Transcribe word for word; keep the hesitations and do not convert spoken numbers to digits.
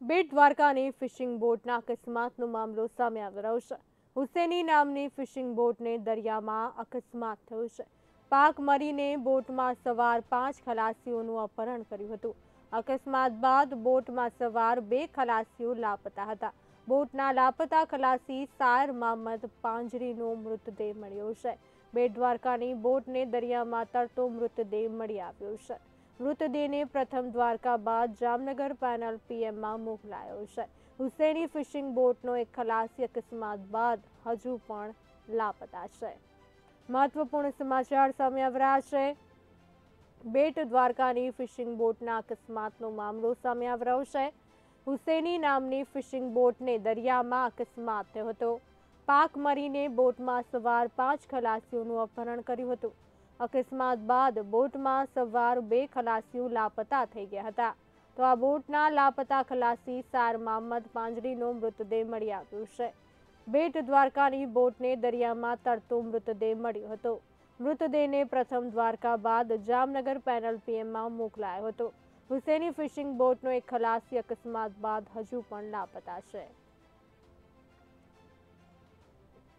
બેટ દ્વારકાની ફિશિંગ બોટના અકસ્માતનો મામલો સામે આવી રહ્યો છે। હુસેની નામની ફિશિંગ બોટને દરિયામાં અકસ્માત થયો છે। પાક મરીને બોટમાં સવાર પાંચ ખલાસીઓનું અપહરણ કર્યું હતું। અકસ્માત બાદ બોટમાં સવાર બે ખલાસીઓ લાપતા હતા। બોટના લાપતા ખલાસી સાયર મહંમદ પાંજરીનો મૃતદેહ મળ્યો છે। બેટ દ્વારકાની બોટને દરિયામાં તરતો મૃતદેહ મળી આવ્યો છે। મૃતદેહને પ્રથમ દ્વારકા બાદ જામનગર પેનલ પીએમમાં મોકલાયો છે। હુસેની ફિશિંગ બોટનો એક ખલાસી અકસ્માત બાદ હજુ પણ લાપતા છે। મહત્વપૂર્ણ સમાચાર સામે આવી રહ્યા છે। બેટ દ્વારકાની ફિશિંગ બોટના અકસ્માતનો મામલો સામે આવી રહ્યો છે। હુસેની નામની ફિશિંગ બોટને દરિયામાં અકસ્માત થયો હતો। પાક મરીને બોટમાં સવાર પાંચ ખલાસીઓનું અપહરણ કર્યું હતું। અકસ્માત બાદ બોટમાં સવાર બે ખલાસીઓ લાપતા થઈ ગયા હતા। તો આ બોટના લાપતા ખલાસી સાયર મહંમદ પાંજરીનો મૃતદેહ મળી આવ્યો છે। બેટ દ્વારકાની બોટને દરિયામાં તરતો મૃતદેહ મળ્યો હતો। મૃતદેહને પ્રથમ દ્વારકા બાદ જામનગર પેનલ પીએમમાં મોકલાયો હતો। હુસેની ફિશિંગ બોટનો એક ખલાસી અકસ્માત બાદ હજુ પણ લાપતા છે।